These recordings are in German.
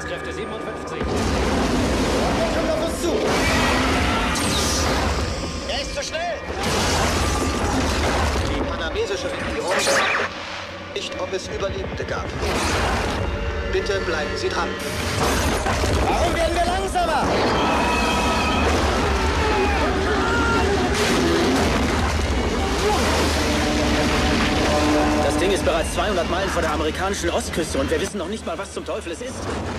Rettungskräfte 57. Er kommt auf uns zu. Er ist zu schnell. Die panamesische Regierung nicht, ob es Überlebende gab. Bitte bleiben Sie dran. Warum werden wir langsamer? Das Ding ist bereits 200 Meilen vor der amerikanischen Ostküste und wir wissen noch nicht mal, was zum Teufel es ist.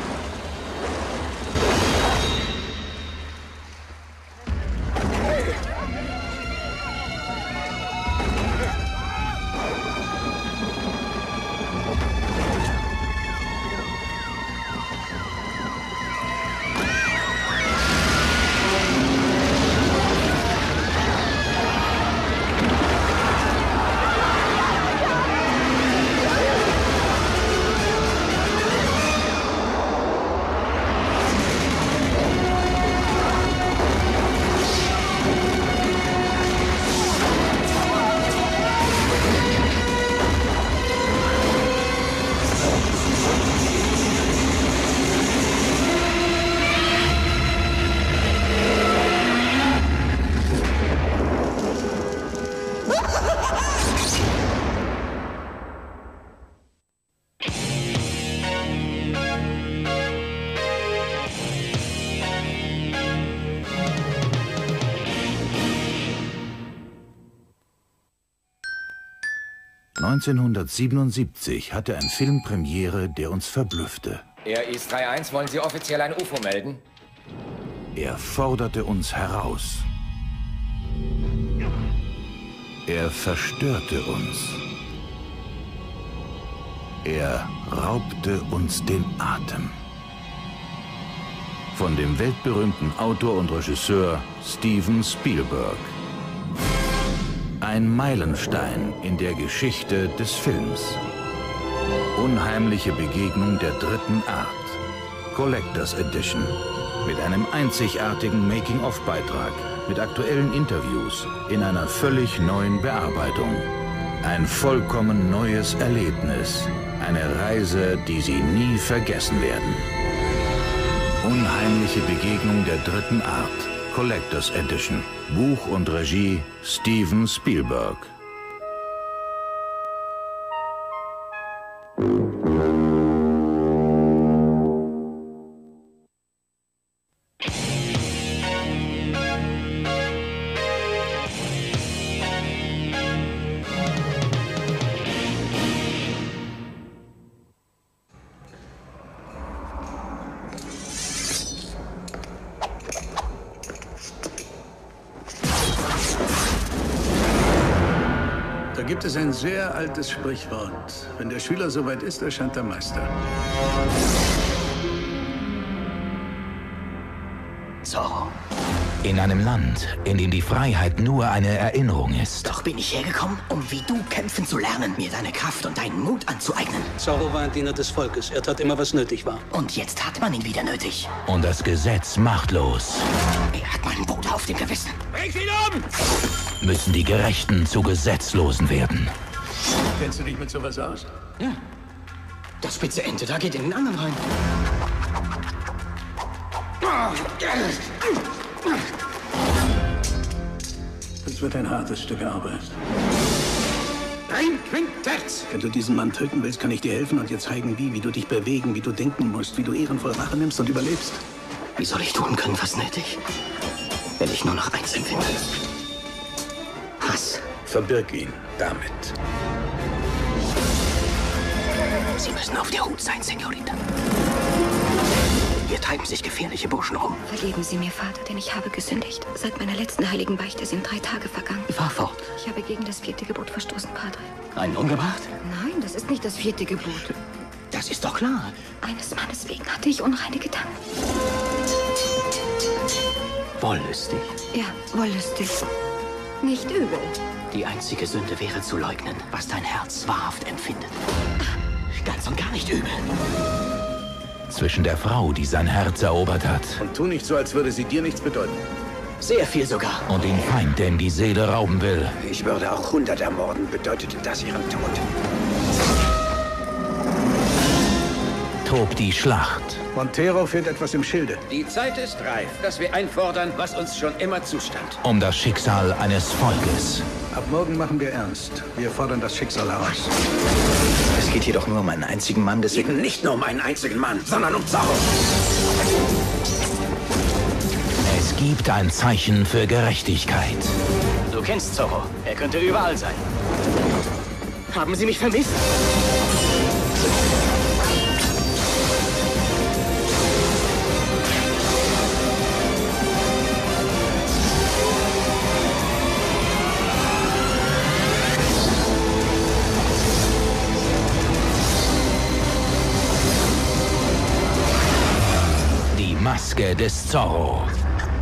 ...1977 hatte ein Film Premiere, der uns verblüffte. Air East 3-1, wollen Sie offiziell ein UFO melden? Er forderte uns heraus. Er verstörte uns. Er raubte uns den Atem. Von dem weltberühmten Autor und Regisseur Steven Spielberg. Ein Meilenstein in der Geschichte des Films. Unheimliche Begegnung der dritten Art. Collectors Edition. Mit einem einzigartigen Making-of-Beitrag. Mit aktuellen Interviews. In einer völlig neuen Bearbeitung. Ein vollkommen neues Erlebnis. Eine Reise, die Sie nie vergessen werden. Unheimliche Begegnung der dritten Art. Collectors Edition. Buch und Regie Steven Spielberg. Da gibt es ein sehr altes Sprichwort. Wenn der Schüler soweit ist, erscheint der Meister. Zorro. In einem Land, in dem die Freiheit nur eine Erinnerung ist. Doch bin ich hergekommen, um wie du kämpfen zu lernen, mir deine Kraft und deinen Mut anzueignen. Zorro war ein Diener des Volkes. Er tat immer, was nötig war. Und jetzt hat man ihn wieder nötig. Und das Gesetz machtlos. Er hat meinen Bruder auf dem Gewissen. Bring ihn um! Müssen die Gerechten zu Gesetzlosen werden. Kennst du dich mit sowas aus? Ja. Das spitze Ende da geht in den anderen rein. Das wird ein hartes Stück Arbeit. Ein Quintett! Wenn du diesen Mann töten willst, kann ich dir helfen und dir zeigen, wie du dich bewegen, wie du denken musst, wie du ehrenvoll Rache nimmst und überlebst. Wie soll ich tun können, was nötig? Wenn ich nur noch eins empfinde. Hass. Verbirg ihn damit. Sie müssen auf der Hut sein, Senorita. Hier treiben sich gefährliche Burschen rum. Vergeben Sie mir, Vater, denn ich habe gesündigt. Seit meiner letzten heiligen Beichte sind 3 Tage vergangen. Fahr fort. Ich habe gegen das 4. Gebot verstoßen, Padre. Einen umgebracht? Nein, das ist nicht das 4. Gebot. Das ist doch klar. Eines Mannes wegen hatte ich unreine Gedanken. Wollüstig. Ja, wollüstig. Nicht übel. Die einzige Sünde wäre zu leugnen, was dein Herz wahrhaft empfindet. Ganz und gar nicht übel. Zwischen der Frau, die sein Herz erobert hat, Und tu nicht so, als würde sie dir nichts bedeuten. Sehr viel sogar. und dem Feind, der ihm die Seele rauben will. Ich würde auch 100 ermorden, bedeutete das ihren Tod. tobt die Schlacht. Montero führt etwas im Schilde. Die Zeit ist reif, dass wir einfordern, was uns schon immer zustand. Um das Schicksal eines Volkes. Ab morgen machen wir ernst. Wir fordern das Schicksal heraus. Es geht hier doch nur um einen einzigen Mann, deswegen... Eben nicht nur um einen einzigen Mann, sondern um Zorro. Es gibt ein Zeichen für Gerechtigkeit. Du kennst Zorro. Er könnte überall sein. Haben Sie mich vermisst? Die Maske des Zorro.